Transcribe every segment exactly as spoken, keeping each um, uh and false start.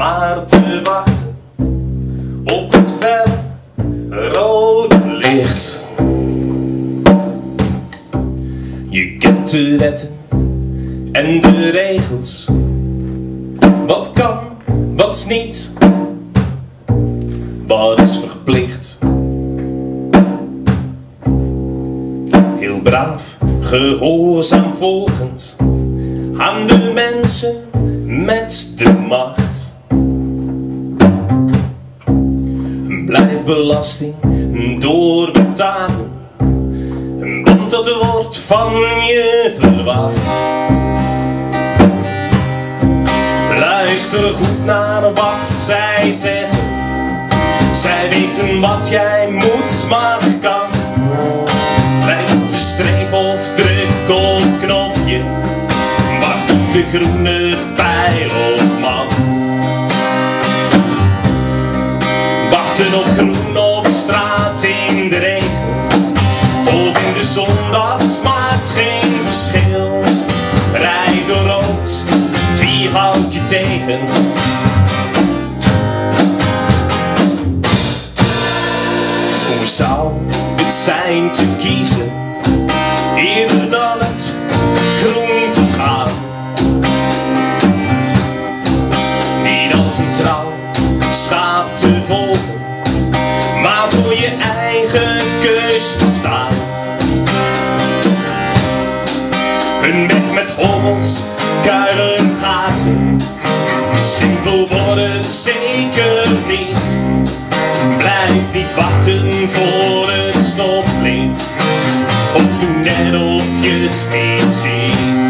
maar te wachten op het felle rode licht. Je kent de wetten en de regels, wat kan, wat is niet, wat is verplicht. Heel braaf, gehoorzaam volgend aan de mensen met de macht. Blijf belasting doorbetalen, want dat wordt van je verwacht. Luister goed naar wat zij zeggen, zij weten wat jij moet, maar kan. Blijf op de streep of druk op knopje, wacht op de groene pijl of man. Wachten op groen op straat in de regen of in de zon, dat maakt geen verschil. Rijd door rood, wie houdt je tegen? Hoe zou het zijn te kiezen, eerder dan het groen te gaan? Niet als een trouw schaap te volgen, maar voor je eigen keus te staan. Een weg met hobbels, kuilen, gaten, simpel wordt het zeker niet. Blijf niet wachten voor het stoplicht, of doe net of je het niet ziet.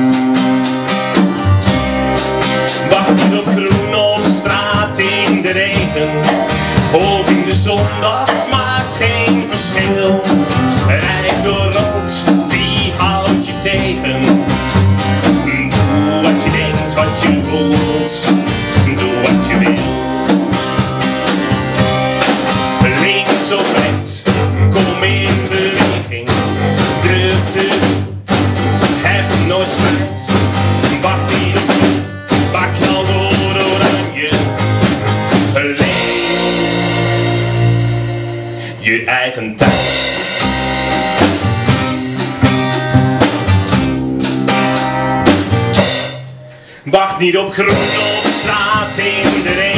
Wacht niet op groen op straat in de regen of in de zon, dat maakt geen verschil. Rijd door rood, wie houdt je tegen? Doe wat je denkt, wat je voelt, doe wat je wil. Links of rechts, kom in beweging, durf te doen, heb nooit spijt. Wacht niet op groen, maar knal door oranje. Leef je eigen tijd. Wacht niet op groen op straat in de regen